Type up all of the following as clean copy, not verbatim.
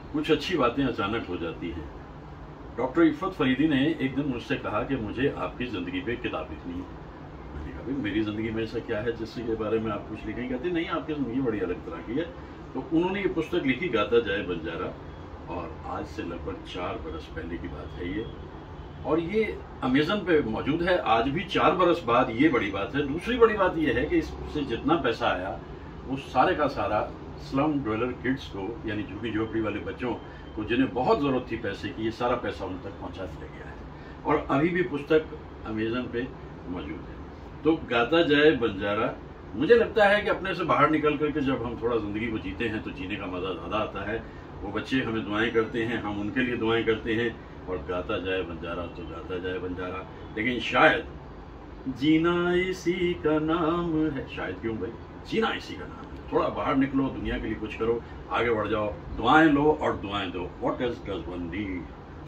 कुछ अच्छी बातें अचानक हो जाती हैं। डॉक्टर इफ़त फरीदी ने एक दिन मुझसे कहा कि मुझे आपकी ज़िंदगी पे किताब लिखनी है। मैंने कहा भाई मेरी ज़िंदगी में ऐसा क्या है जिसके बारे में आप कुछ लिखेंगे? कहते नहीं, आपकी ज़िंदगी बड़ी अलग तरह की है। तो उन्होंने ये पुस्तक लिखी, गाता जाए बंजारा, और आज से लगभग 4 बरस पहले की बात है ये, और ये अमेज़न पे मौजूद है आज भी 4 बरस बाद। ये बड़ी बात है। दूसरी बड़ी बात ये है कि इससे जितना पैसा आया वो सारे का सारा स्लम ड्वेलर किड्स को, यानी झुग्गी झोपड़ी वाले बच्चों को जिन्हें बहुत ज़रूरत थी पैसे की, ये सारा पैसा उन तक पहुंचा दिया गया है और अभी भी पुस्तक अमेज़न पे मौजूद है। तो गाता जाए बंजारा, मुझे लगता है कि अपने से बाहर निकल करके जब हम थोड़ा ज़िंदगी को जीते हैं तो जीने का मज़ा ज़्यादा आता है। वो बच्चे हमें दुआएं करते हैं, हम उनके लिए दुआएं करते हैं, और गाता जाए बंजारा तो गाता जाए बंजारा। लेकिन शायद जीना इसी का नाम है। शायद क्यों भाई, जीना इसी का नाम है। थोड़ा बाहर निकलो, दुनिया के लिए कुछ करो, आगे बढ़ जाओ, दुआएं लो और दुआएं दो। What else does one need?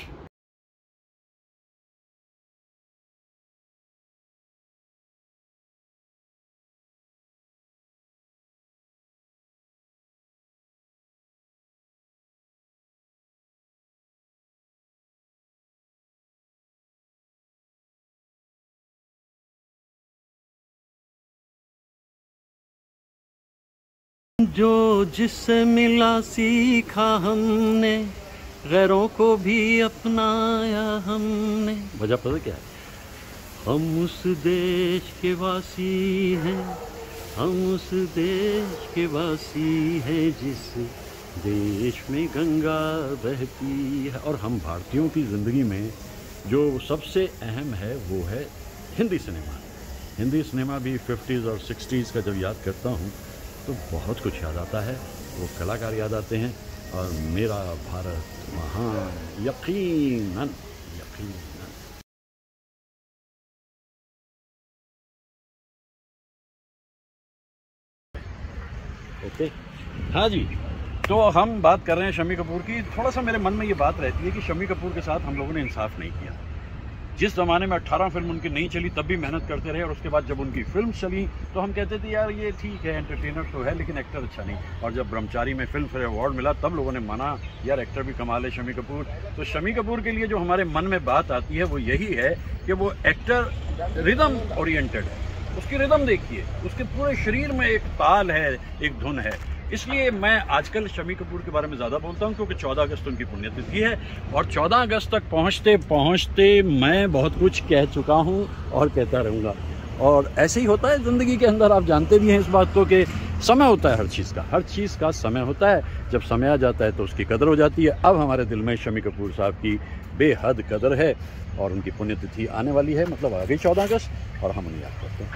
जो जिससे मिला सीखा हमने, गैरों को भी अपनाया हमने। वजह पता क्या है? हम उस देश के वासी हैं, हम उस देश के वासी हैं जिस देश में गंगा बहती है। और हम भारतीयों की ज़िंदगी में जो सबसे अहम है वो है हिंदी सिनेमा। हिंदी सिनेमा भी 50s और 60s का जब याद करता हूँ तो बहुत कुछ याद आता है, वो कलाकार याद आते हैं, और मेरा भारत महान, यकीनन यकीनन। ओके, हाँ जी, तो हम बात कर रहे हैं शम्मी कपूर की। थोड़ा सा मेरे मन में ये बात रहती है कि शम्मी कपूर के साथ हम लोगों ने इंसाफ नहीं किया। जिस ज़माने में 18 फिल्म उनकी नहीं चली तब भी मेहनत करते रहे, और उसके बाद जब उनकी फिल्म चली तो हम कहते थे यार ये ठीक है, एंटरटेनर तो है लेकिन एक्टर अच्छा नहीं। और जब ब्रह्मचारी में फिल्म फेयर अवार्ड मिला तब लोगों ने माना यार एक्टर भी कमाल है शम्मी कपूर। तो शम्मी कपूर के लिए जो हमारे मन में बात आती है वो यही है कि वो एक्टर रिदम ओरिएंटेड है। उसकी रिदम देखिए, उसके पूरे शरीर में एक ताल है, एक धुन है। इसलिए मैं आजकल शम्मी कपूर के बारे में ज़्यादा बोलता हूँ क्योंकि 14 अगस्त उनकी पुण्यतिथि है, और 14 अगस्त तक पहुँचते पहुँचते मैं बहुत कुछ कह चुका हूँ और कहता रहूँगा। और ऐसे ही होता है ज़िंदगी के अंदर, आप जानते भी हैं इस बात को कि समय होता है हर चीज़ का समय होता है। जब समय आ जाता है तो उसकी कदर हो जाती है। अब हमारे दिल में शम्मी कपूर साहब की बेहद कदर है और उनकी पुण्यतिथि आने वाली है, मतलब आ गई 14 अगस्त, और हम उन्हें याद करते हैं।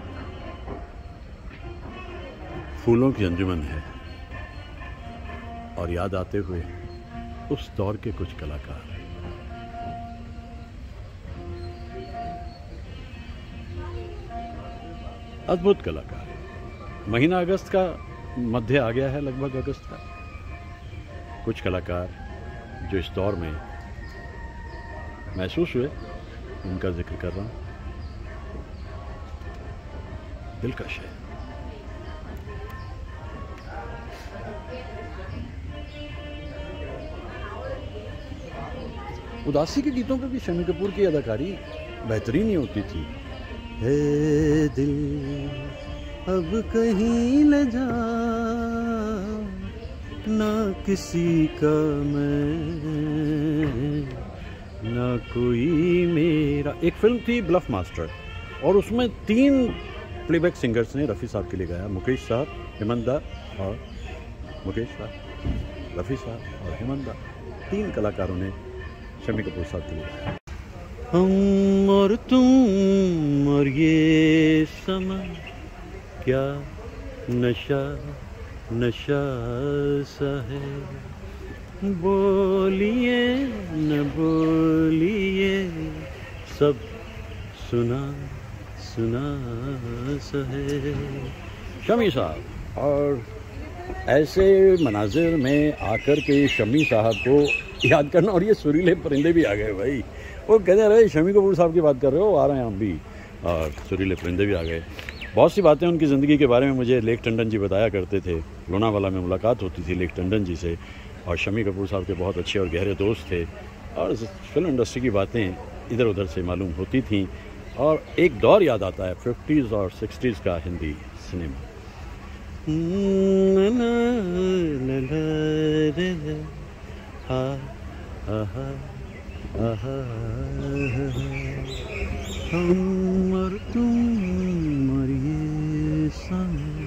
फूलों की अंजुमन है और याद आते हुए उस दौर के कुछ कलाकार। अद्भुत कलाकार। महीना अगस्त का मध्य आ गया है, लगभग अगस्त का। कुछ कलाकार जो इस दौर में महसूस हुए, उनका जिक्र कर रहा हूं। दिलकश है। उदासी के गीतों पे भी शम्मी कपूर की अदाकारी बेहतरीन ही होती थी। हे दिल अब कहीं ले जा, ना किसी का मैं, ना कोई मेरा। एक फिल्म थी ब्लफ मास्टर, और उसमें 3 प्लेबैक सिंगर्स ने रफ़ी साहब के लिए गाया। मुकेश साहब, हेमंत दा और मुकेश साहब, रफ़ी साहब और हेमंत दा, 3 कलाकारों ने शम्मी कपूर साहब के लिए गाया। हम और तुम और ये समा, क्या नशा नशा सा है, बोलिए न बोलिए सब सुना सुना सा है। शम्मी साहब, और ऐसे मनाजिर में आकर के शम्मी साहब को याद करना, और ये सुरीले परिंदे भी आ गए भाई। वो कहते रहे शम्मी कपूर साहब की बात कर रहे हो, आ रहे हैं हम भी, और सुरीले परिंदे भी आ गए। बहुत सी बातें उनकी ज़िंदगी के बारे में मुझे लेक टंडन जी बताया करते थे। लोनावाला में मुलाकात होती थी लेक टंडन जी से, और शम्मी कपूर साहब के बहुत अच्छे और गहरे दोस्त थे और फिल्म इंडस्ट्री की बातें इधर उधर से मालूम होती थीं। और एक दौर याद आता है 50s और 60s का हिंदी सिनेमा। हम और तुम और ये समय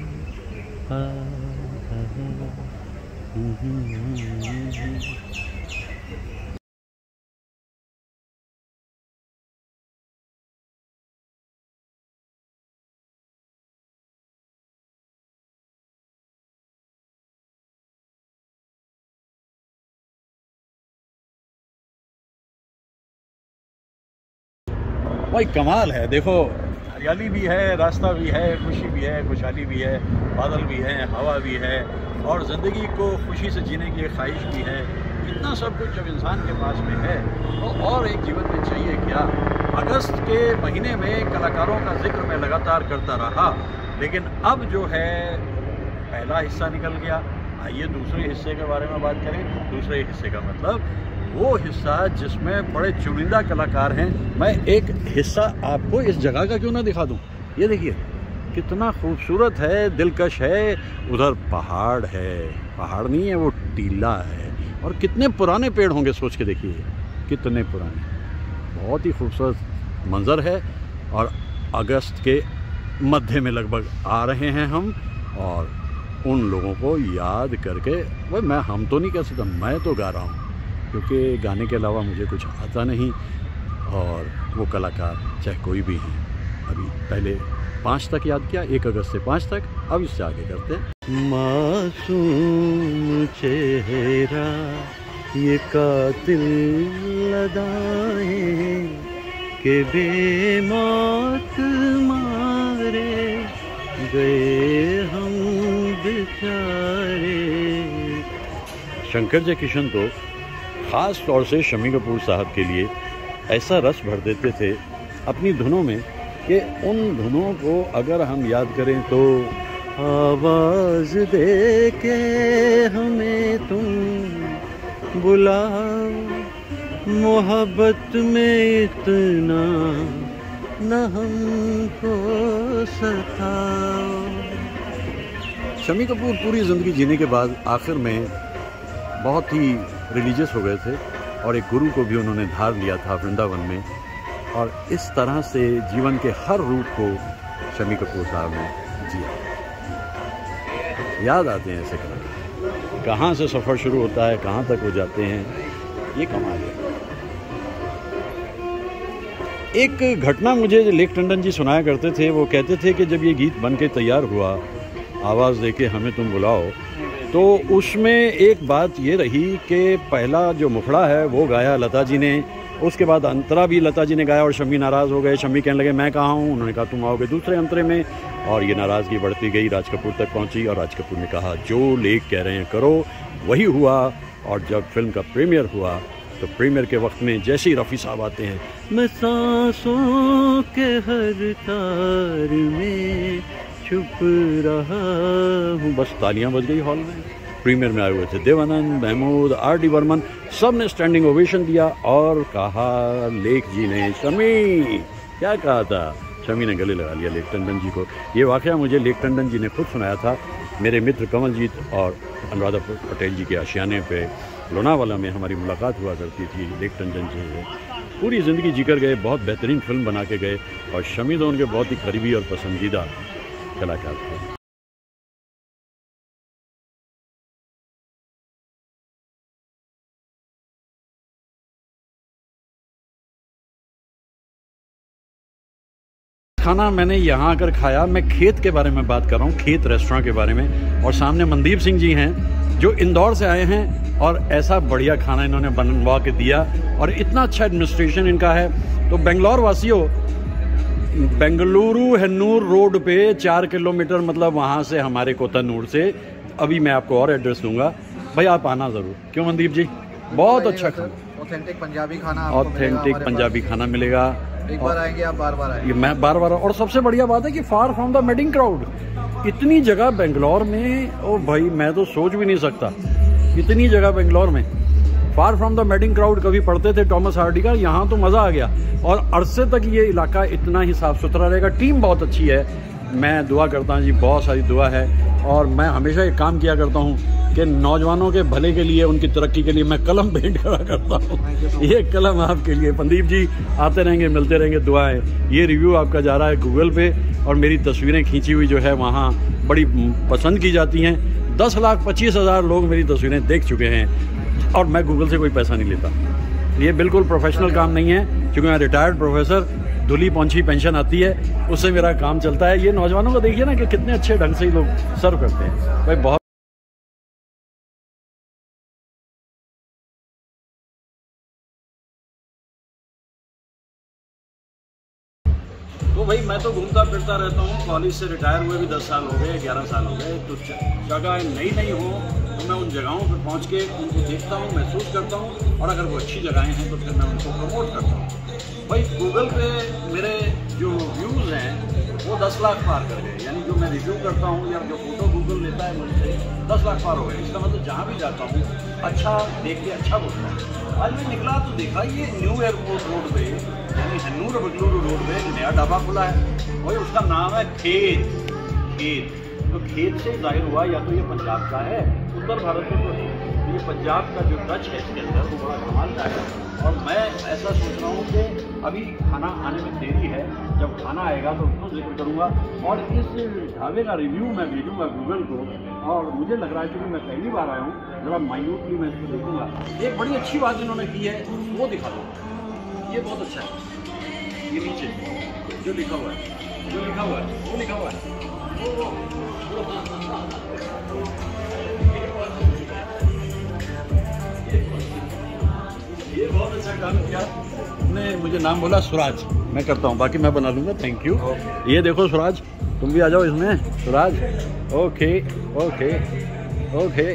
भाई कमाल है। देखो हरियाली भी है, रास्ता भी है, खुशी भी है, खुशहाली भी है, बादल भी है, हवा भी है और ज़िंदगी को खुशी से जीने की ख्वाहिश भी है। इतना सब कुछ जब इंसान के पास में है तो और एक जीवन में चाहिए क्या। अगस्त के महीने में कलाकारों का जिक्र मैं लगातार करता रहा, लेकिन अब जो है पहला हिस्सा निकल गया। आइए दूसरे हिस्से के बारे में बात करें। दूसरे हिस्से का मतलब वो हिस्सा जिसमें बड़े चुनिंदा कलाकार हैं। मैं एक हिस्सा आपको इस जगह का क्यों ना दिखा दूं। ये देखिए कितना खूबसूरत है, दिलकश है। उधर पहाड़ है, पहाड़ नहीं है वो टीला है। और कितने पुराने पेड़ होंगे, सोच के देखिए कितने पुराने। बहुत ही खूबसूरत मंजर है। और अगस्त के मध्य में लगभग आ रहे हैं हम और उन लोगों को याद करके भाई हम तो नहीं कह सकता, मैं तो गा रहा हूँ क्योंकि गाने के अलावा मुझे कुछ आता नहीं। और वो कलाकार चाहे कोई भी हैं, अभी पहले 5 तक याद किया, 1 अगस्त से 5 तक, अब इससे आगे करते हैं। मासूम चेहरा ये कातिल लदाएं के बेमौत मारे गए हम बेचारे। शंकर जयकिशन तो ख़ास तौर से शम्मी कपूर साहब के लिए ऐसा रस भर देते थे अपनी धुनों में कि उन धुनों को अगर हम याद करें तो आवाज़ दे के हमें तुम बुलाओ, मोहब्बत में इतना न हमको सताओ। शम्मी कपूर पूरी ज़िंदगी जीने के बाद आखिर में बहुत ही रिलीजियस हो गए थे और एक गुरु को भी उन्होंने धार लिया था वृंदावन में। और इस तरह से जीवन के हर रूप को शम्मी कपूर साहब ने जिया। याद आते हैं ऐसे कलाकार, कहाँ से सफ़र शुरू होता है कहाँ तक हो जाते हैं, ये कमाल है। एक घटना मुझे लेक टंडन जी सुनाया करते थे। वो कहते थे कि जब ये गीत बन के तैयार हुआ, आवाज़ दे के हमें तुम बुलाओ, तो उसमें एक बात ये रही कि पहला जो मुखड़ा है वो गाया लता जी ने, उसके बाद अंतरा भी लता जी ने गाया और शम्मी नाराज़ हो गए। शम्मी कहने लगे मैं कहाँ हूँ, उन्होंने कहा तुम आओगे दूसरे अंतरे में। और ये नाराज़गी बढ़ती गई, राज कपूर तक पहुँची और राज कपूर ने कहा जो लेक कह रहे हैं करो, वही हुआ। और जब फिल्म का प्रीमियर हुआ तो प्रीमियर के वक्त में जैसे ही रफ़ी साहब आते हैं, मैं सांसों के हर तार में छुप रहा हूँ, बस तालियां बज गई हॉल में। प्रीमियर में आए हुए थे देवानंद, महमूद, R.D. बर्मन, सब ने स्टैंडिंग ओवेशन दिया और कहा लेक जी ने, शम्मी क्या कहा था, शम्मी ने गले लगा लिया लेक टंडन जी को। ये वाक़या मुझे लेक टंडन जी ने खुद सुनाया था। मेरे मित्र कमलजीत और अनुराधा पटेल जी के आशियाने पे लोनावाला में हमारी मुलाकात हुआ करती थी लेक टंडन जी से। पूरी ज़िंदगी जीकर गए, बहुत बेहतरीन फिल्म बना के गए और शम्मी तो उनके बहुत ही करीबी और पसंदीदा कलाकार थे। खाना मैंने यहाँ आकर खाया। मैं खेत के बारे में बात कर रहा हूँ, खेत रेस्टोरेंट के बारे में। और सामने मनदीप सिंह जी हैं जो इंदौर से आए हैं और ऐसा बढ़िया खाना इन्होंने बनवा के दिया और इतना अच्छा एडमिनिस्ट्रेशन इनका है। तो बेंगलोर वासियों, बेंगलुरु हन्नूर रोड पे 4 किलोमीटर, मतलब वहाँ से हमारे कोतनूर से, अभी मैं आपको और एड्रेस दूंगा, भाई आप आना ज़रूर। क्यों मनदीप जी, बहुत अच्छा खाना, ऑथेंटिक पंजाबी खाना, ऑथेंटिक पंजाबी खाना मिलेगा। एक बार आएंगे आप, बार बार आएंगे। मैं बार बार। और सबसे बढ़िया बात है कि far from the wedding crowd, इतनी जगह बेंगलोर में, ओ भाई मैं तो सोच भी नहीं सकता। इतनी जगह बेंगलोर में, far from the madding crowd कभी पढ़ते थे टॉमस हार्डी का, यहाँ तो मज़ा आ गया। और अरसे तक ये इलाका इतना ही साफ़ सुथरा रहेगा। टीम बहुत अच्छी है, मैं दुआ करता हूँ जी, बहुत सारी दुआ है। और मैं हमेशा एक काम किया करता हूँ कि नौजवानों के भले के लिए, उनकी तरक्की के लिए मैं कलम भेंट करा करता हूँ। ये कलम आपके लिए। पंदीप जी आते रहेंगे, मिलते रहेंगे, दुआएं। ये रिव्यू आपका जा रहा है गूगल पे, और मेरी तस्वीरें खींची हुई जो है वहाँ बड़ी पसंद की जाती हैं। 10,25,000 लोग मेरी तस्वीरें देख चुके हैं, और मैं गूगल से कोई पैसा नहीं लेता। ये बिल्कुल प्रोफेशनल काम नहीं है, क्योंकि मैं रिटायर्ड प्रोफेसर, धुली पहुंची पेंशन आती है, उससे मेरा काम चलता है। ये नौजवानों को देखिए ना कि कितने अच्छे ढंग से ही लोग सर्व करते हैं भाई। बहुत तो भाई मैं तो घूमता फिरता रहता हूँ। कॉलेज से रिटायर हुए भी 10 साल हो गए, 11 साल हो गए। तो जगह नई हो तो मैं उन जगहों पर पहुँच के उनको देखता हूँ, महसूस करता हूँ, और अगर वो अच्छी जगहें हैं तो फिर मैं उनको प्रमोट करता हूँ। भाई गूगल पे मेरे जो व्यूज़ हैं वो 10 लाख पार कर गए। यानी जो मैं रिव्यू करता हूँ या जो फोटो गूगल लेता है मुझसे, 10 लाख पार हो गए। इसका मतलब जहाँ भी जाता हूँ अच्छा देख के अच्छा बोलता हूँ। आज मैं निकला तो देखा ये न्यू एयरपोर्ट रोड पे, यानी हन्नूर बगलुरु रोड पे एक नया ढाबा खुला है। वही उसका नाम है खेत। तो खेत से जाहिर हुआ या तो ये पंजाब का है, उत्तर भारत में तो ये पंजाब का जो टच है इसके अंदर वो बड़ा कमाल का है। और मैं ऐसा सोच रहा हूँ कि अभी खाना आने में देरी है, जब खाना आएगा तो उसको जिक्र करूँगा, और इस ढाबे का रिव्यू मैं भेजूँगा गूगल को। और मुझे लग रहा है कि मैं पहली बार आया हूँ, जरा माइन्यूटली मैं इसको देखूँगा। एक बड़ी अच्छी बात इन्होंने की है वो दिखा दो, ये बहुत अच्छा है। ये नीचे जो लिखा हुआ है, जो लिखा हुआ है वो लिखा हुआ है, ये बहुत अच्छा काम किया। ने मुझे नाम बोला सुराज, मैं करता हूँ, बाकी मैं बना लूँगा। Thank you. ये देखो सुराज, तुम भी आ जाओ इसमें। Suraj, okay okay okay.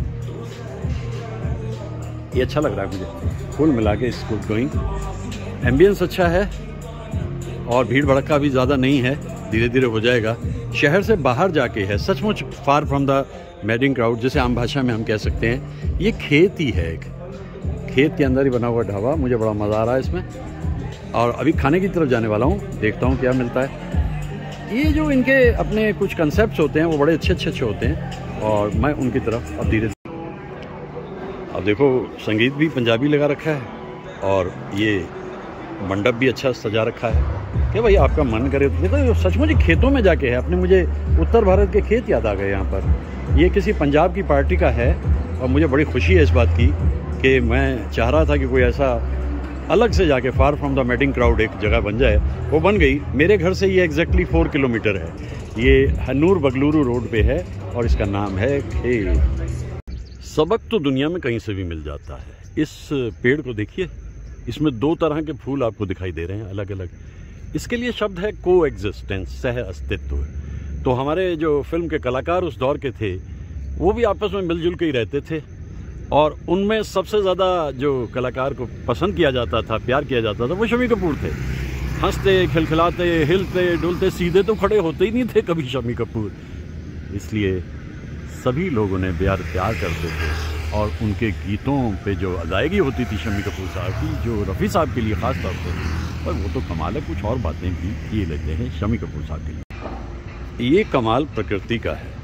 ये अच्छा लग रहा है मुझे, कुल मिला के इसको गोइंग। एम्बियंस अच्छा है और भीड़ भड़का भी ज़्यादा नहीं है, धीरे धीरे हो जाएगा। शहर से बाहर जाके है, सचमुच far from the madding crowd, जैसे आम भाषा में हम कह सकते हैं। ये खेत ही है, एक खेत के अंदर ही बना हुआ ढाबा। मुझे बड़ा मज़ा आ रहा है इसमें, और अभी खाने की तरफ जाने वाला हूँ, देखता हूँ क्या मिलता है। ये जो इनके अपने कुछ कंसेप्ट्स होते हैं वो बड़े अच्छे होते हैं, और मैं उनकी तरफ अब धीरे। अब देखो संगीत भी पंजाबी लगा रखा है, और ये मंडप भी अच्छा सजा रखा है कि भाई आपका मन करे तो देखो। सचमुच खेतों में जाके है अपने, मुझे उत्तर भारत के खेत याद आ गए यहाँ पर। ये किसी पंजाब की पार्टी का है, और मुझे बड़ी खुशी है इस बात की कि मैं चाह रहा था कि कोई ऐसा अलग से जाके far from the madding crowd एक जगह बन जाए। वो बन गई। मेरे घर से ये एग्जैक्टली 4 किलोमीटर है। ये हन्नूर बगलुरु रोड पे है, और इसका नाम है खेत। सबक तो दुनिया में कहीं से भी मिल जाता है। इस पेड़ को देखिए, इसमें 2 तरह के फूल आपको दिखाई दे रहे हैं अलग अलग। इसके लिए शब्द है को एग्जिस्टेंस, सह अस्तित्व। तो हमारे जो फिल्म के कलाकार उस दौर के थे वो भी आपस में मिलजुल के ही रहते थे, और उनमें सबसे ज़्यादा जो कलाकार को पसंद किया जाता था, प्यार किया जाता था, वो शम्मी कपूर थे। हंसते खिलखिलाते हिलते डुलते, सीधे तो खड़े होते ही नहीं थे कभी शम्मी कपूर। इसलिए सभी लोग उन्हें प्यार करते थे, और उनके गीतों पे जो अदायगी होती थी शम्मी कपूर साहब की, जो रफ़ी साहब के लिए ख़ास तौर पर, वो तो कमाल है। कुछ और बातें भी किए लेते हैं शम्मी कपूर साहब के लिए। ये कमाल प्रकृति का है।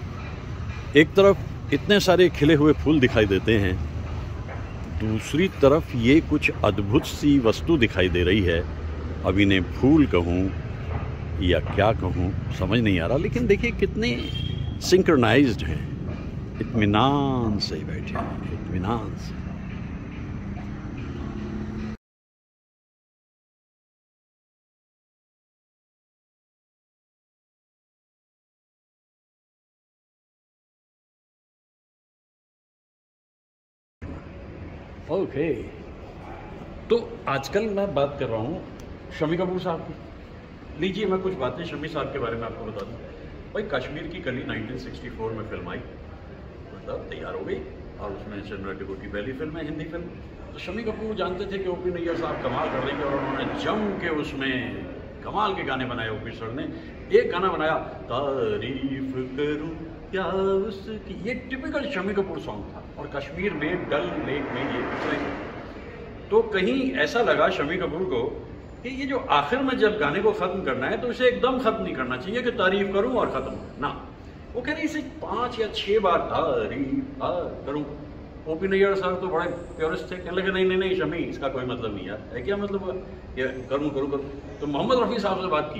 एक तरफ इतने सारे खिले हुए फूल दिखाई देते हैं, दूसरी तरफ ये कुछ अद्भुत सी वस्तु दिखाई दे रही है। अब इन्हें फूल कहूँ या क्या कहूँ समझ नहीं आ रहा, लेकिन देखिए कितने सिंक्रनाइज्ड हैं, इत्मीनान से बैठे हैं, इत्मीनान से। ओके, तो आजकल मैं बात कर रहा हूँ शम्मी कपूर साहब की। लीजिए मैं कुछ बातें शम्मी साहब के बारे में आपको बता दूँ। भाई कश्मीर की कली 1964 में फिल्म आई, मतलब तैयार हो गई, और उसमें चंद्रा टिकू की पहली फिल्म है, हिंदी फिल्म। तो शम्मी कपूर जानते थे कि ओपी नैयर साहब कमाल कर देंगे, और उन्होंने जम के उसमें कमाल के गाने बनाए ओपी सर ने। एक गाना बनाया, तारीफ करूं क्या उसकी, ये टिपिकल शम्मी कपूर सॉन्ग था और कश्मीर में डल लेक में ये पिक्चराइज। तो कहीं ऐसा लगा शम्मी कपूर को कि ये जो आखिर में जब गाने को ख़त्म करना है तो इसे एकदम ख़त्म नहीं करना चाहिए कि तारीफ करूं और ख़त्म ना। वो कह रहे इसे 5 या 6 बार तारीफ करूं। ओपी नैयर साहब तो बड़े प्योरिस्ट थे, कहने लगे नहीं नहीं शम्मी, इसका कोई मतलब नहीं यार, है क्या मतलब ये करूं करूं करूं। तो मोहम्मद रफ़ी साहब से बात की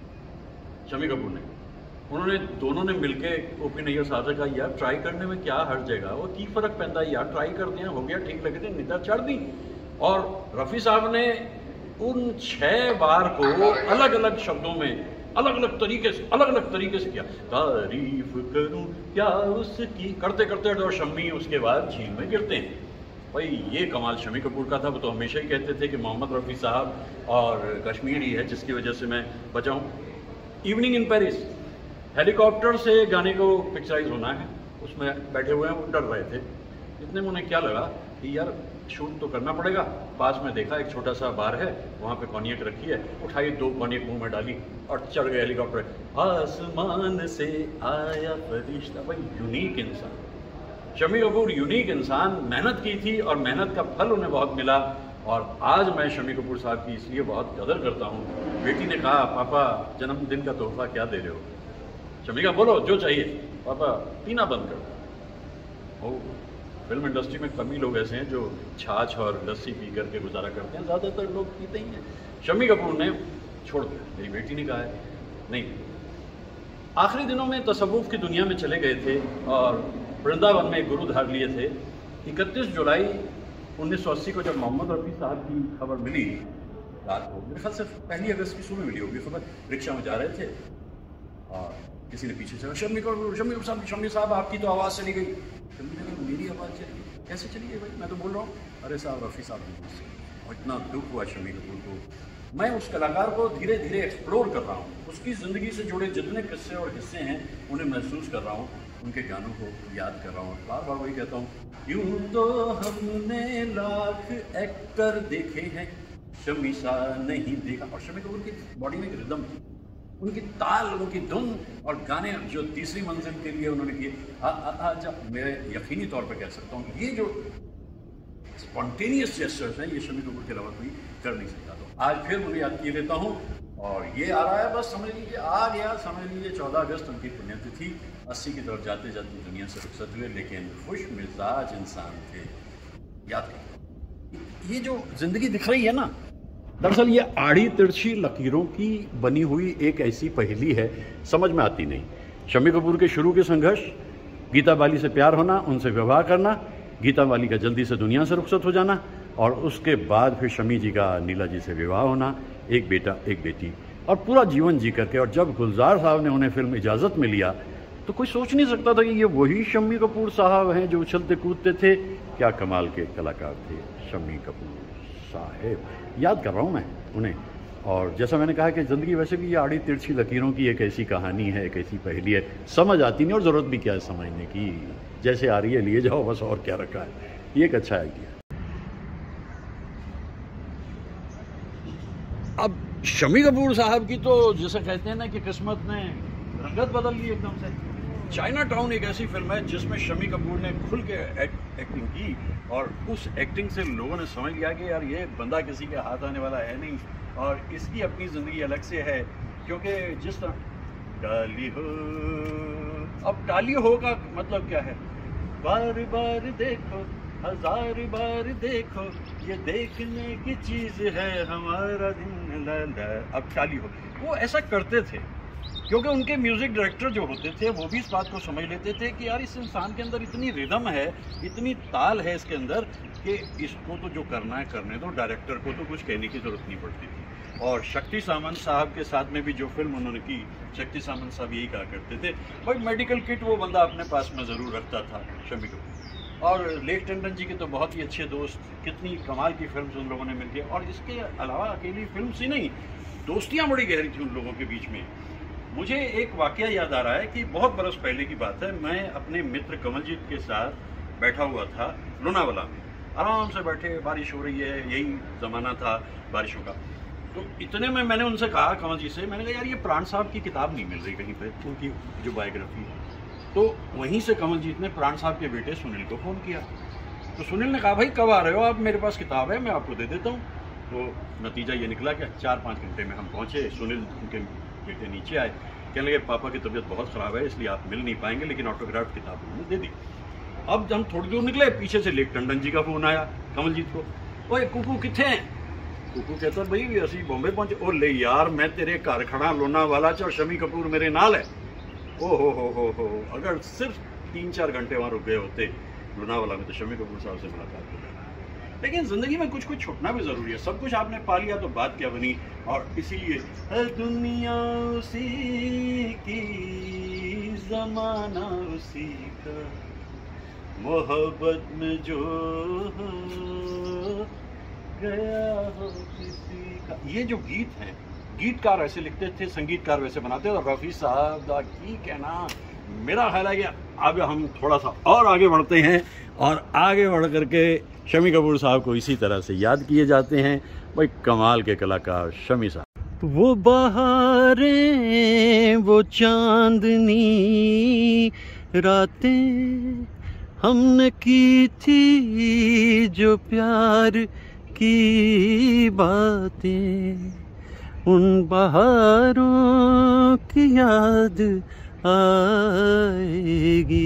शम्मी कपूर ने, उन्होंने दोनों ने मिलके ओपी नैयर साहब से कहा यार ट्राई करने में क्या हर्ज जाएगा, वो की फ़र्क पैदा है यार, ट्राई करते हैं, हो गया ठीक लगे थे, निदा चढ़ दी। और रफ़ी साहब ने उन 6 बार को अलग अलग शब्दों में अलग अलग तरीके से किया, तारीफ करूं क्या उसकी, करते करते और शम्मी उसके बाद झील में गिरते हैं। भाई ये कमाल शम्मी कपूर का था। वो तो हमेशा ही कहते थे कि मोहम्मद रफ़ी साहब और कश्मीर ही है जिसकी वजह से मैं बचा हूँ। इवनिंग इन पेरिस, हेलीकॉप्टर से गाने को पिक्चराइज होना है, उसमें बैठे हुए हैं, वो डर रहे थे। इतने में उन्हें क्या लगा कि यार शूट तो करना पड़ेगा। पास में देखा एक छोटा सा बार है, वहाँ पे कॉन्यक रखी है, उठाई 2 कॉन्यक मुंह में डाली और चढ़ गए हेलीकॉप्टर। आसमान से आया फरिश्ता। भाई यूनिक इंसान शम्मी कपूर, यूनिक इंसान, मेहनत की थी और मेहनत का फल उन्हें बहुत मिला। और आज मैं शम्मी कपूर साहब की इसलिए बहुत कदर करता हूँ। बेटी ने कहा पापा जन्मदिन का तोहफा क्या दे रहे हो? शम्मी का बोलो जो चाहिए, पापा पीना बंद कर दो। फिल्म इंडस्ट्री में कम ही लोग ऐसे हैं जो छाछ और लस्सी पी करके गुजारा करते हैं, ज़्यादातर लोग पीते ही हैं। शम्मी कपूर ने छोड़ दिया, मेरी बेटी ने कहा है नहीं। आखिरी दिनों में तसव्वुफ़ की दुनिया में चले गए थे और वृंदावन में गुरु धार लिए थे। 31 जुलाई 1980 को जब मोहम्मद रफ़ी साहब की खबर मिली रात को, मेरे ख्याल से 1 अगस्त की सुबह मिली होगी खबर, रिक्शा में जा रहे थे और किसी ने पीछे से शम्मी साहब आपकी तो आवाज़ चली गई। मेरी आवाज़ चली गई? कैसे चली गई भाई, मैं तो बोल रहा हूँ। अरे साहब रफ़ी साहब ने, और इतना दुख हुआ शम्मी कपूर को। मैं उस कलाकार को धीरे धीरे एक्सप्लोर कर रहा हूँ, उसकी ज़िंदगी से जुड़े जितने किस्से और हिस्से हैं उन्हें महसूस कर रहा हूँ, उनके गानों को याद कर रहा हूँ। बार बार वही कहता हूँ, यूँ तो हमने लाख एक्टर देखे हैं, शम्मी सा नहीं देखा। और शम्मी कपूर की बॉडी में एक रिदम, उनकी ताल, उनकी धुन और गाने जो तीसरी मंजिल के लिए उन्होंने किए, मैं यकीनी तौर पर कह सकता हूँ ये जो स्पॉन्टेनियस जेस्चर्स हैं ये शम्मी कपूर के अलावा कोई कर नहीं सकता। तो आज फिर उन्हें याद किए लेता हूँ और ये आ रहा है, बस समझ लीजिए आ गया, समझ लीजिए 14 अगस्त उनकी पुण्यतिथि। 80 की तरफ जाते जाते दुनिया से रुखसत हुए, लेकिन खुश मिजाज इंसान थे। याद रखिए ये जो जिंदगी दिख रही है ना, दरअसल ये आड़ी तिरछी लकीरों की बनी हुई एक ऐसी पहेली है, समझ में आती नहीं। शम्मी कपूर के शुरू के संघर्ष, गीता बाली से प्यार होना, उनसे विवाह करना, गीता बाली का जल्दी से दुनिया से रुखसत हो जाना और उसके बाद फिर शम्मी जी का नीला जी से विवाह होना, एक बेटा एक बेटी और पूरा जीवन जी करके। और जब गुलजार साहब ने उन्हें फिल्म इजाज़त में लिया तो कोई सोच नहीं सकता था कि ये वही शम्मी कपूर साहब हैं जो उछलते कूदते थे। क्या कमाल के कलाकार थे शम्मी कपूर साहेब, याद कर रहा हूँ मैं उन्हें। और जैसा मैंने कहा कि ज़िंदगी वैसे भी ये आड़ी तिरछी लकीरों की एक ऐसी कहानी है, एक ऐसी पहेली है, समझ आती नहीं और ज़रूरत भी क्या है समझने की, जैसे आ रही है लिए जाओ बस, और क्या रखा है। ये एक अच्छा आइडिया। अब शम्मी कपूर साहब की तो जैसे कहते हैं ना कि किस्मत ने रंगत बदल ली एकदम से। चाइना टाउन एक ऐसी फिल्म है जिसमें शम्मी कपूर ने खुल के एक्टिंग की और उस एक्टिंग से लोगों ने समझ लिया कि यार ये बंदा किसी के हाथ आने वाला है नहीं और इसकी अपनी ज़िंदगी अलग से है। क्योंकि जिस तरह टाली हो, अब टाली हो का मतलब क्या है, बार बार देखो, 1000 बार देखो, ये देखने की चीज़ है हमारा दिन लाला। अब टाली हो, वो ऐसा करते थे क्योंकि उनके म्यूज़िक डायरेक्टर जो होते थे वो भी इस बात को समझ लेते थे कि यार इस इंसान के अंदर इतनी रिदम है, इतनी ताल है इसके अंदर कि इसको तो जो करना है करने दो, डायरेक्टर को तो कुछ कहने की ज़रूरत नहीं पड़ती थी। और शक्ति सामंत साहब के साथ में भी जो फिल्म उन्होंने की, शक्ति सामंत साहब यही कहा करते थे भाई मेडिकल किट वो बंदा अपने पास में ज़रूर रखता था शम्मी कपूर। और लेक टंडन जी के तो बहुत ही अच्छे दोस्त, कितनी कमाल की फिल्म उन लोगों ने मिलकर, और इसके अलावा अकेली फिल्म ही नहीं, दोस्तियाँ बड़ी गहरी थी उन लोगों के बीच में। मुझे एक वाकया याद आ रहा है कि बहुत बरस पहले की बात है, मैं अपने मित्र कमलजीत के साथ बैठा हुआ था लोनावाला में, आराम से बैठे, बारिश हो रही है, यही ज़माना था बारिशों का। तो इतने में मैंने उनसे कहा, कमल जी से, मैंने कहा यार ये प्राण साहब की किताब नहीं मिल रही कहीं पे, उनकी जो बायोग्राफी है। तो वहीं से कमल जीत ने प्राण साहब के बेटे सुनील को फ़ोन किया। तो सुनील ने कहा भाई कब आ रहे हो आप, मेरे पास किताब है, मैं आपको दे देता हूँ। तो नतीजा ये निकला कि 4-5 घंटे में हम पहुँचे। सुनील उनके बेटे नीचे आए, कहने लगे पापा की तबीयत बहुत ख़राब है इसलिए आप मिल नहीं पाएंगे, लेकिन ऑटोग्राफ किताब उन्होंने दे दी। अब हम थोड़ी दूर निकले, पीछे से लेक टंडन जी का फ़ोन आया कमलजीत को, ओए कुकू कितने हैं? कुकू कहता भाई असी बॉम्बे पहुंचे। ओ ले यार मैं तेरे घर खड़ा लोनावाला च और शमी कपूर मेरे नाल है। ओ हो अगर सिर्फ 3-4 घंटे वहां रुक गए होते लोनावाला में तो शमी कपूर साहब से मुलाकात हो गई। लेकिन जिंदगी में कुछ कुछ छुटना भी जरूरी है। सब कुछ आपने पा लिया तो बात क्या बनी। और इसीलिए हर दुनिया उसी की, जमाना उसी का, मोहब्बत में जो गया हो किसी का। ये जो गीत हैं, गीतकार ऐसे लिखते थे, संगीतकार वैसे बनाते थे। और रफ़ी साहब का की कहना, मेरा ख्याल है कि अब हम थोड़ा सा और आगे बढ़ते हैं और आगे बढ़ करके शमी कपूर साहब को इसी तरह से याद किए जाते हैं। भाई कमाल के कलाकार शमी साहब। वो बहारें, वो चांदनी रातें हमने की थी, जो प्यार की बातें, उन बहारों की याद आएगी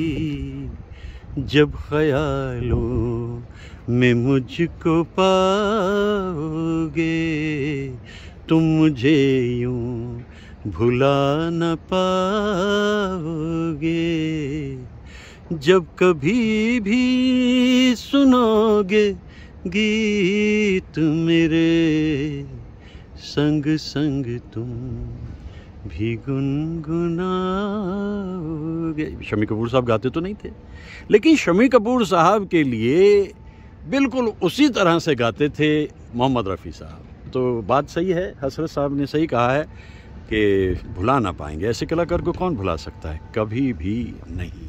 जब ख्यालों में मुझको पाओगे। तुम मुझे यूं भुला न पाओगे जब कभी भी सुनोगे गीत मेरे, संग संग तुम भी गुनगुनाओगे। शमी कपूर साहब गाते तो नहीं थे, लेकिन शमी कपूर साहब के लिए बिल्कुल उसी तरह से गाते थे मोहम्मद रफ़ी साहब। तो बात सही है, हसरत साहब ने सही कहा है कि भुला ना पाएंगे। ऐसे कलाकार को कौन भुला सकता है, कभी भी नहीं।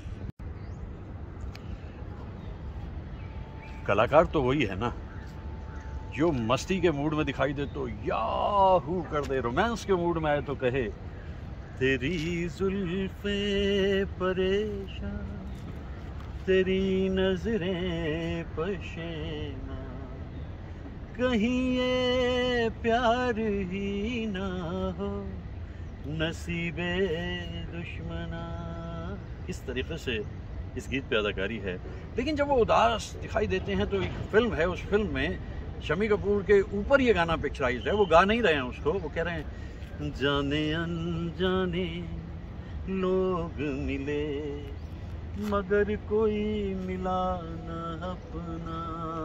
कलाकार तो वही है ना जो मस्ती के मूड में दिखाई दे तो याहू कर दे, रोमांस के मूड में आए तो कहे तेरी जुल्फे परेशान, तेरी नजरें पशेमा, कहीं ये प्यार ही ना हो नसीबे दुश्मना। इस तरीके से इस गीत पे अदाकारी है। लेकिन जब वो उदास दिखाई देते हैं तो एक फिल्म है, उस फिल्म में शमी कपूर के ऊपर ये गाना पिक्चराइज्ड है। वो गा नहीं रहे हैं उसको, वो कह रहे हैं जाने अनजाने लोग मिले मगर कोई मिला न अपना,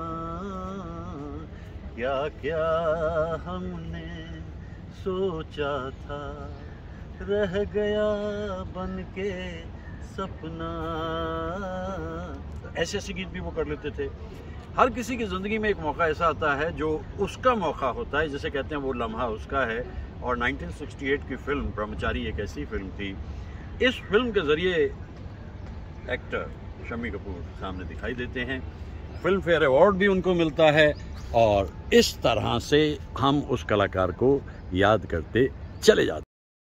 क्या क्या हमने सोचा था रह गया बन के सपना। ऐसे ऐसे गीत भी वो कर लेते थे। हर किसी की ज़िंदगी में एक मौका ऐसा आता है जो उसका मौका होता है, जिसे कहते हैं वो लम्हा उसका है। और 1968 की फिल्म ब्रह्मचारी एक ऐसी फिल्म थी। इस फिल्म के ज़रिए एक्टर शमी कपूर सामने दिखाई देते हैं, फिल्म फेयर अवार्ड भी उनको मिलता है और इस तरह से हम उस कलाकार को याद करते चले जाते हैं।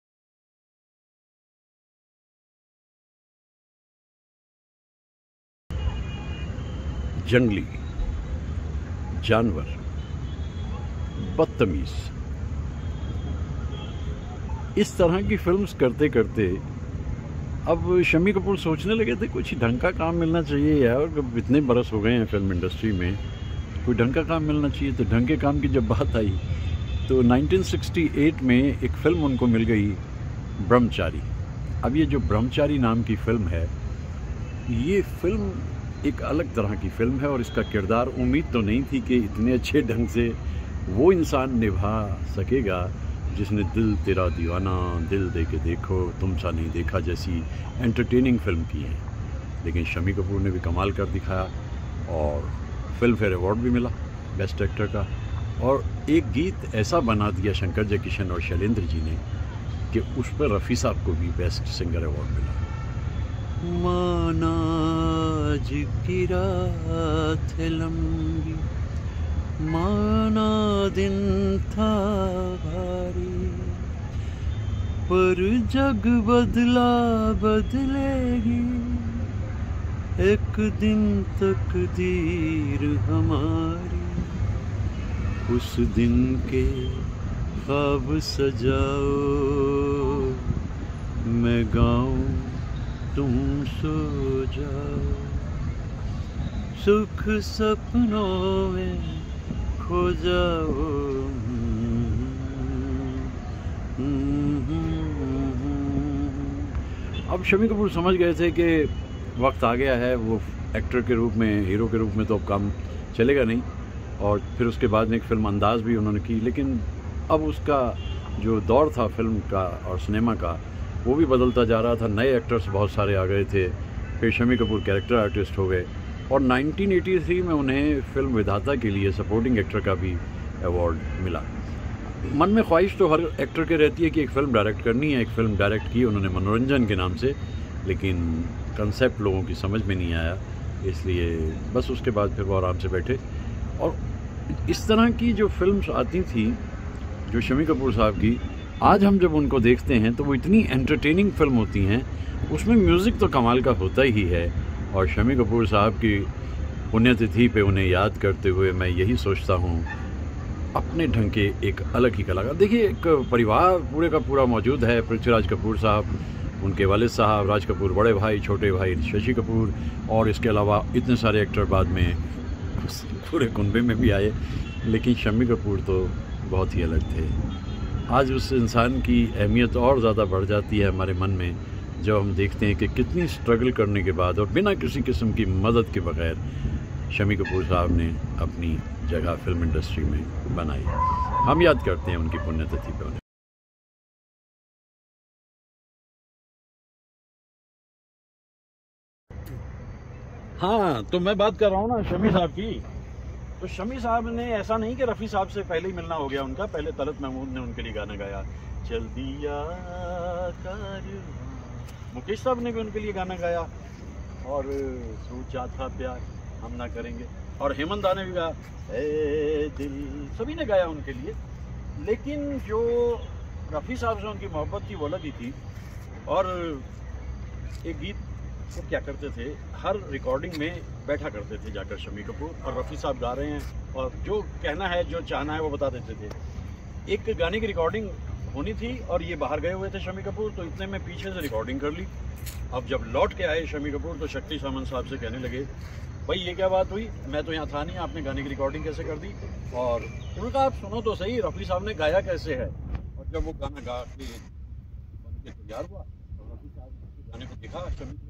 जंगली जानवर, बदतमीज, इस तरह की फिल्म्स करते करते अब शमी कपूर सोचने लगे थे कुछ ढंग का काम मिलना चाहिए यार। इतने बरस हो गए हैं फिल्म इंडस्ट्री में, कोई ढंग का काम मिलना चाहिए। तो ढंग के काम की जब बात आई तो 1968 में एक फिल्म उनको मिल गई ब्रह्मचारी। अब ये जो ब्रह्मचारी नाम की फिल्म है, ये फिल्म एक अलग तरह की फिल्म है और इसका किरदार उम्मीद तो नहीं थी कि इतने अच्छे ढंग से वो इंसान निभा सकेगा जिसने दिल तेरा दीवाना, दिल दे के देखो, तुम सा नहीं देखा जैसी एंटरटेनिंग फिल्म की है। लेकिन शमी कपूर ने भी कमाल कर दिखाया और फिल्म फेयर अवार्ड भी मिला बेस्ट एक्टर का। और एक गीत ऐसा बना दिया शंकर जयकिशन और शैलेंद्र जी ने कि उस पर रफ़ी साहब को भी बेस्ट सिंगर अवार्ड मिला। माना आज की रात है लंबी, माना दिन था भारी, पर जग बदला बदलेगी, एक दिन तकदीर हमारी, उस दिन के ख्वाब सजाओ, मैं गाऊं तुम सो जाओ, सुख सपनों में खो जाओ। अब शम्मी कपूर समझ गए थे कि वक्त आ गया है, वो एक्टर के रूप में, हीरो के रूप में तो अब काम चलेगा नहीं, और फिर उसके बाद में एक फिल्म अंदाज़ भी उन्होंने की, लेकिन अब उसका जो दौर था फिल्म का और सिनेमा का वो भी बदलता जा रहा था। नए एक्टर्स बहुत सारे आ गए थे, फिर शम्मी कपूर कैरेक्टर आर्टिस्ट हो गए, और 1983 में उन्हें फिल्म विधाता के लिए सपोर्टिंग एक्टर का भी अवार्ड मिला। मन में ख्वाहिश तो हर एक्टर के रहती है कि एक फ़िल्म डायरेक्ट करनी है। एक फ़िल्म डायरेक्ट की उन्होंने मनोरंजन के नाम से, लेकिन कंसेप्ट लोगों की समझ में नहीं आया, इसलिए बस उसके बाद फिर वो आराम से बैठे। और इस तरह की जो फिल्म्स आती थी जो शम्मी कपूर साहब की, आज हम जब उनको देखते हैं तो वो इतनी एंटरटेनिंग फिल्म होती हैं, उसमें म्यूज़िक तो कमाल का होता ही है। और शम्मी कपूर साहब की पुण्यतिथि पे उन्हें याद करते हुए मैं यही सोचता हूँ, अपने ढंग के एक अलग ही कलाकार। देखिए, एक परिवार पूरे का पूरा मौजूद है। पृथ्वीराज कपूर साहब, उनके वालिद साहब राज कपूर, बड़े भाई, छोटे भाई शशि कपूर, और इसके अलावा इतने सारे एक्टर बाद में पूरे कुनबे में भी आए, लेकिन शम्मी कपूर तो बहुत ही अलग थे। आज उस इंसान की अहमियत और ज़्यादा बढ़ जाती है हमारे मन में जब हम देखते हैं कि कितनी स्ट्रगल करने के बाद और बिना किसी किस्म की मदद के बगैर शम्मी कपूर साहब ने अपनी जगह फिल्म इंडस्ट्री में बनाई। हम याद करते हैं उनकी पुण्यतिथि पे उन्हें। हाँ, तो मैं बात कर रहा हूँ ना शम्मी साहब की। तो शम्मी साहब ने ऐसा नहीं कि रफ़ी साहब से पहले ही मिलना हो गया उनका, पहले तलत महमूद ने उनके लिए गाना गाया, चल दिया कारवां। मुकेश साहब ने भी उनके लिए गाना गाया, और सोचा था प्यार हम ना करेंगे, और हेमंत दा ने भी गाया ए दिल, सभी ने गाया उनके लिए। लेकिन जो रफ़ी साहब से उनकी मोहब्बत थी वो अलग ही थी। और एक गीत वो क्या करते थे, हर रिकॉर्डिंग में बैठा करते थे जाकर शम्मी कपूर, और रफ़ी साहब गा रहे हैं और जो कहना है जो चाहना है वो बता देते थे। एक गाने की रिकॉर्डिंग होनी थी और ये बाहर गए हुए थे शम्मी कपूर, तो इतने में पीछे से रिकॉर्डिंग कर ली। अब जब लौट के आए शम्मी कपूर तो शक्ति सामंत साहब से कहने लगे, भाई ये क्या बात हुई, मैं तो यहाँ था नहीं, आपने गाने की रिकॉर्डिंग कैसे कर दी? और उन्होंने कहा आप सुनो तो सही, रफ़ी साहब ने गाया कैसे है। और जब वो गाना गा के बन के तैयार हुआ तो रफ़ी साहब गाने को देखा,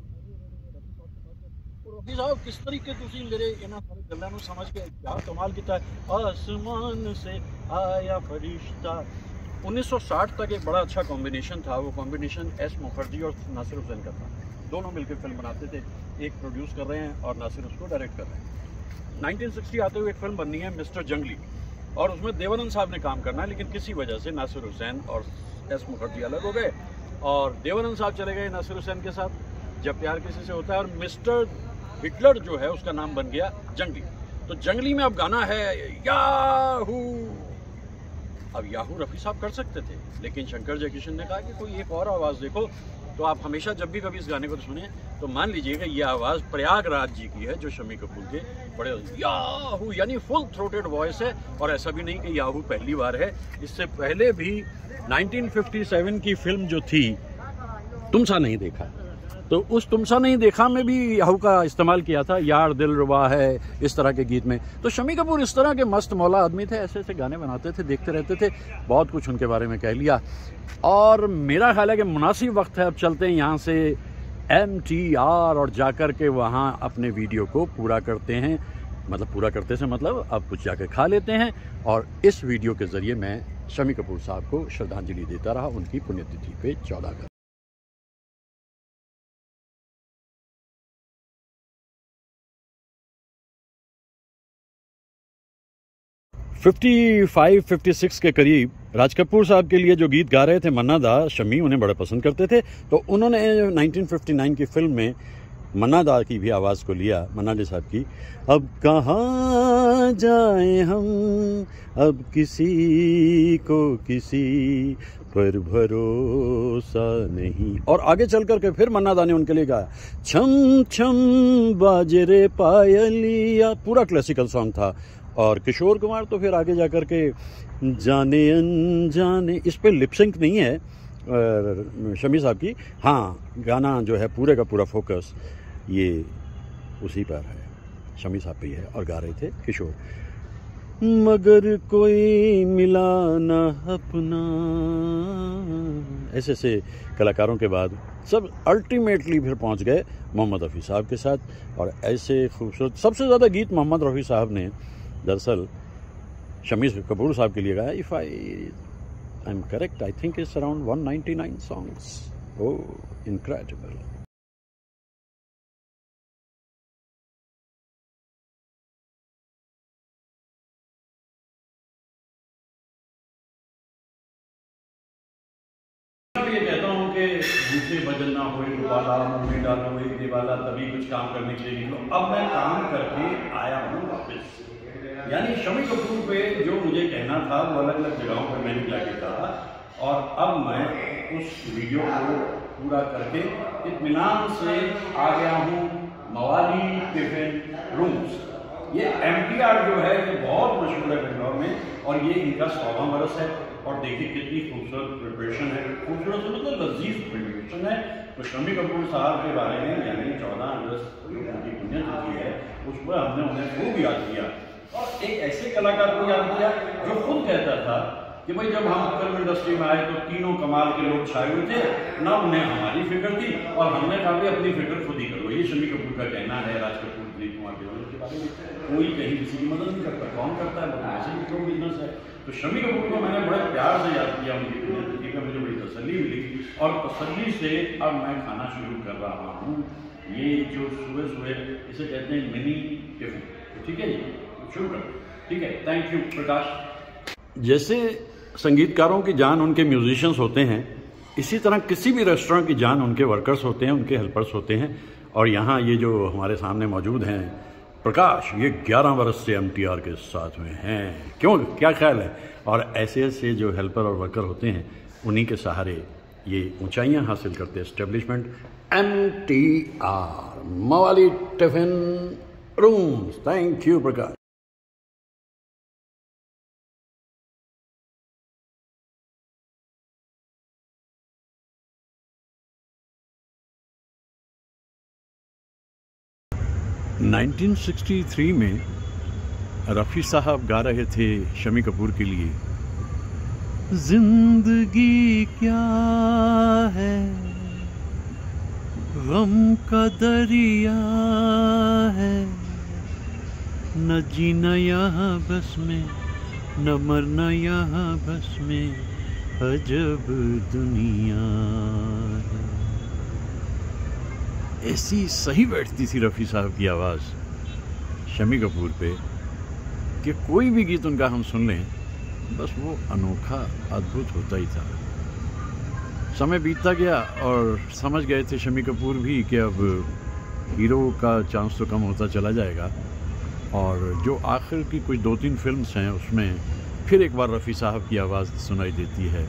रफ़ी साहब किस तरीके तुसी मेरे इन्हां सारे गल्लां नूं समझ के क्या कमाल कीता है। आसमान से आया फरिश्ता। 1960 तक एक बड़ा अच्छा कॉम्बिनेशन था, वो कॉम्बिनेशन एस मुखर्जी और नासिर हुसैन का था। दोनों मिलकर फिल्म बनाते थे, एक प्रोड्यूस कर रहे हैं और नासिर उसको डायरेक्ट कर रहे हैं। 1960 आते हुए एक फिल्म बननी है मिस्टर जंगली, और उसमें देवानंद साहब ने काम करना है, लेकिन किसी वजह से नासिर हुसैन और एस मुखर्जी अलग हो गए और देवानंद साहब चले गए नासिर हुसैन के साथ, जब प्यार किसी से होता है, और मिस्टर हिटलर जो है उसका नाम बन गया जंगली। तो जंगली में अब गाना है याहू। अब याहू रफ़ी साहब कर सकते थे, लेकिन शंकर जयकिशन ने कहा कि कोई एक और आवाज़ देखो। तो आप हमेशा जब भी कभी इस गाने को सुने तो मान लीजिएगा ये आवाज़ प्रयागराज जी की है, जो शम्मी कपूर के बड़े याहू यानी फुल थ्रोटेड वॉइस है। और ऐसा भी नहीं कि याहू पहली बार है, इससे पहले भी 1957 की फिल्म जो थी तुमसा नहीं देखा, तो उस तुमसा नहीं देखा में भी याहू का इस्तेमाल किया था, यार दिल रुबा है, इस तरह के गीत में। तो शम्मी कपूर इस तरह के मस्त मौला आदमी थे, ऐसे ऐसे गाने बनाते थे, देखते रहते थे, बहुत कुछ उनके बारे में कह लिया। और मेरा ख्याल है कि मुनासिब वक्त है, अब चलते हैं यहाँ से MTR और जाकर के वहाँ अपने वीडियो को पूरा करते हैं। मतलब पूरा करते से मतलब अब कुछ जाकर खा लेते हैं, और इस वीडियो के ज़रिए मैं शम्मी कपूर साहब को श्रद्धांजलि देता रहा उनकी पुण्यतिथि पे 14 का। 55-56 के करीब राज कपूर साहब के लिए जो गीत गा रहे थे मन्ना दा, शम्मी उन्हें बड़ा पसंद करते थे। तो उन्होंने 1959 की फिल्म में मन्ना दा की भी आवाज़ को लिया, मन्ना डे साहब की। अब कहाँ जाएं हम, अब किसी को किसी पर भरोसा नहीं। और आगे चल करके फिर मन्ना दा ने उनके लिए गाया, छम छम बाजरे पायलिया, पूरा क्लासिकल सॉन्ग था। और किशोर कुमार तो फिर आगे जा कर के जाने अनजाने, इस पे लिपसिंक नहीं है शमी साहब की। हाँ, गाना जो है पूरे का पूरा फोकस ये उसी पर है, शमी साहब पे ही है, और गा रहे थे किशोर। मगर कोई मिला ना अपना, ऐसे ऐसे कलाकारों के बाद सब अल्टीमेटली फिर पहुंच गए मोहम्मद रफ़ी साहब के साथ। और ऐसे खूबसूरत, सबसे ज़्यादा गीत मोहम्मद रफ़ी साहब ने दरअसल शमी कपूर साहब के लिए गाया। If I am correct, I think it's around 199 songs. Oh, incredible. ये कहता हूँ कि दूसरे भजन ना हो वाला, मुंह डालो एक दिवाला, तभी कुछ काम करने के लिए निकलो। अब मैं काम करके आया हूँ वापस। यानी शमी कपूर पे जो मुझे कहना था वो अलग अलग जगहों पर मैंने जाके कहा, और अब मैं उस वीडियो को पूरा करके इत्मीनान से आ गया हूँ मवाली टिफिन रूम्स। ये MTR जो है ये बहुत मशहूर है बेंगलोर में, और ये इनका 100वां बरस है। और देखिए कितनी खूबसूरत प्रिपरेशन है, खूबसूरत मतलब लजीज प्रिपरेशन है। तो शमी कपूर साहब के बारे में, यानी 14 अगस्त उनकी पुण्यतिथि है, उस पर हमने उन्हें खूब याद किया। और एक ऐसे कलाकार को याद किया जो खुद कहता था कि भाई जब हम फिल्म इंडस्ट्री में आए तो तीनों कमाल के लोग छाए हुए थे, ना उन्हें हमारी फिक्र थी, और हमने कहा भी अपनी फिक्र खुद ही करो। ये शमी कपूर का कहना है। राज कपूर, दिलीप कुमार के बारे में कोई कहीं किसी की मदद नहीं करता, कौन करता है, मतलब ऐसे भी लोग बिजनेस है। तो शमी कपूर को मैंने बड़े प्यार से याद किया, उनकी पुण्यतिथि पर मुझे बड़ी तसल्ली मिली, और तसल्ली से अब मैं खाना शुरू कर रहा हूँ। ये जो सुबह सुबह इसे कहते हैं मिनी टिफिन, ठीक है जी, शुरू कर, ठीक है। Thank you Prakash. जैसे संगीतकारों की जान उनके म्यूजिशियंस होते हैं, इसी तरह किसी भी रेस्टोरेंट की जान उनके वर्कर्स होते हैं, उनके हेल्पर्स होते हैं। और यहाँ ये जो हमारे सामने मौजूद हैं प्रकाश, ये 11 वर्ष से MTR के साथ में हैं। क्यों, क्या ख्याल है? और ऐसे ऐसे जो हेल्पर और वर्कर होते हैं, उन्हीं के सहारे ये ऊंचाइयां हासिल करते हैं establishment MTR, Mavalli tiffin rooms. Thank you Prakash. – 1963 में रफ़ी साहब गा रहे थे शमी कपूर के लिए, जिंदगी क्या है, गम का दरिया है, न जीना यहाँ बस में, न मरना यहाँ बस में, अजब दुनिया है। ऐसी सही बैठती थी रफ़ी साहब की आवाज़ शमी कपूर पे कि कोई भी गीत उनका हम सुन लें, बस वो अनोखा अद्भुत होता ही था। समय बीतता गया और समझ गए थे शमी कपूर भी कि अब हीरो का चांस तो कम होता चला जाएगा, और जो आखिर की कुछ 2-3 फिल्म्स हैं उसमें फिर एक बार रफ़ी साहब की आवाज़ सुनाई देती है।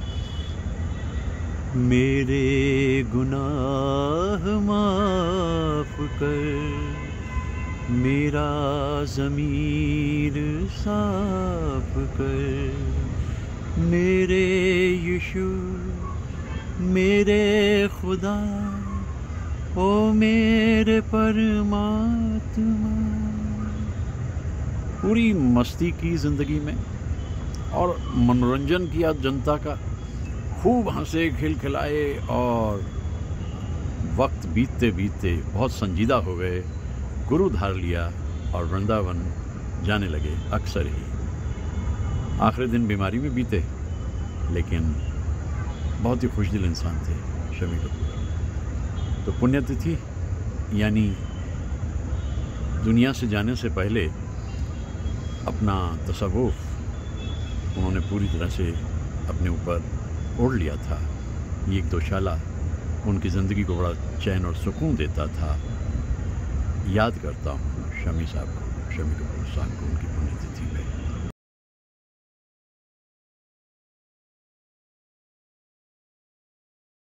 मेरे गुनाह माफ़ कर, मेरा ज़मीर साफ़ कर, मेरे यीशु मेरे खुदा, ओ मेरे परमात्मा। पूरी मस्ती की ज़िंदगी में और मनोरंजन किया जनता का, खूब हंसे खिलखिलाए, और वक्त बीतते बीतते बहुत संजीदा हो गए, गुरु धार लिया और वृंदावन जाने लगे अक्सर ही। आखिरी दिन बीमारी में बीते, लेकिन बहुत ही खुशदिल इंसान थे शमी कपूर। तो पुण्यतिथि यानी दुनिया से जाने से पहले अपना तसव्वुफ़ उन्होंने पूरी तरह से अपने ऊपर ओढ़ लिया था। ये एक दोशाला उनकी ज़िंदगी को बड़ा चैन और सुकून देता था। याद करता हूँ शमी साहब को, शमी कपूर साहब को उनकी पुण्यतिथि पे।